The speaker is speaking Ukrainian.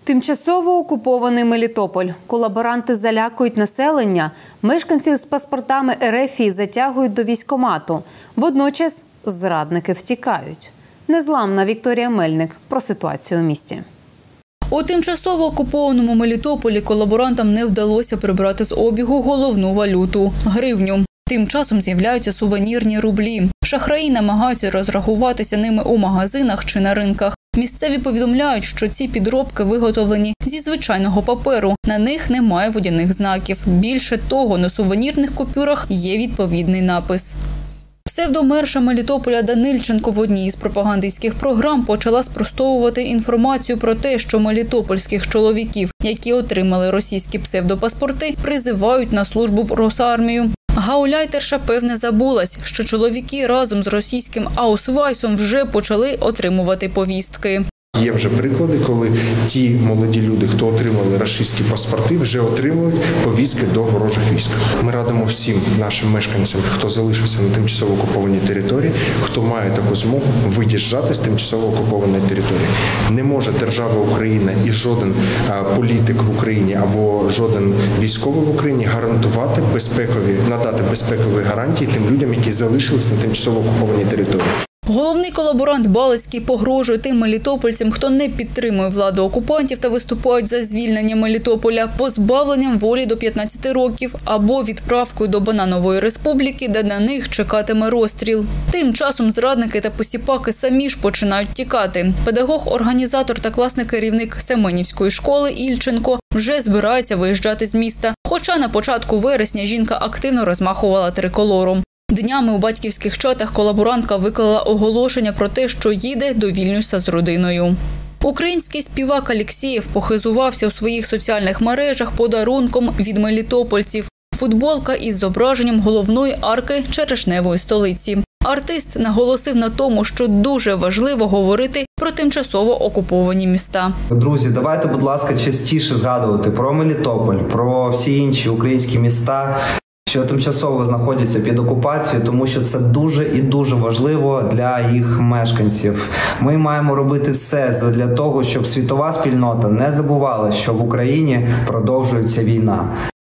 Тимчасово окупований Мелітополь. Колаборанти залякують населення. Мешканців з паспортами РФ затягують до військкомату. Водночас зрадники втікають. Незламна Вікторія Мельник про ситуацію у місті. У тимчасово окупованому Мелітополі колаборантам не вдалося прибрати з обігу головну валюту – гривню. Тим часом з'являються сувенірні рублі. Шахраї намагаються розрахуватися ними у магазинах чи на ринках. Місцеві повідомляють, що ці підробки виготовлені зі звичайного паперу. На них немає водяних знаків. Більше того, на сувенірних купюрах є відповідний напис. Псевдомерша Мелітополя Данильченко в одній із пропагандистських програм почала спростовувати інформацію про те, що мелітопольських чоловіків, які отримали російські псевдопаспорти, призивають на службу в Росармію. Гауляйтерша, певне, забулась, що чоловіки разом з російським аусвайсом вже почали отримувати повістки. Є вже приклади, коли ті молоді люди, хто отримали російські паспорти, вже отримують повістки до ворожих військ. Ми радимо всім нашим мешканцям, хто залишився на тимчасово окупованій території, хто має таку змогу виїжджати з тимчасово окупованої території. Не може держава Україна і жоден політик в Україні або жоден військовий в Україні надати безпекові гарантії тим людям, які залишились на тимчасово окупованій території. Головний колаборант Балицький погрожує тим мелітопольцям, хто не підтримує владу окупантів та виступають за звільнення Мелітополя, позбавленням волі до 15 років або відправкою до Бананової республіки, де на них чекатиме розстріл. Тим часом зрадники та посіпаки самі ж починають тікати. Педагог, організатор та класний керівник Семенівської школи Ільченко вже збирається виїжджати з міста. Хоча на початку вересня жінка активно розмахувала триколором. Днями у батьківських чатах колаборантка виклала оголошення про те, що їде до Вільнюса з родиною. Український співак Алєксєєв похизувався у своїх соціальних мережах подарунком від мелітопольців – футболка із зображенням головної арки черешневої столиці. Артист наголосив на тому, що дуже важливо говорити про тимчасово окуповані міста. Друзі, давайте, будь ласка, частіше згадувати про Мелітополь, про всі інші українські міста, що тимчасово знаходяться під окупацією, тому що це дуже і дуже важливо для їх мешканців. Ми маємо робити все для того, щоб світова спільнота не забувала, що в Україні продовжується війна.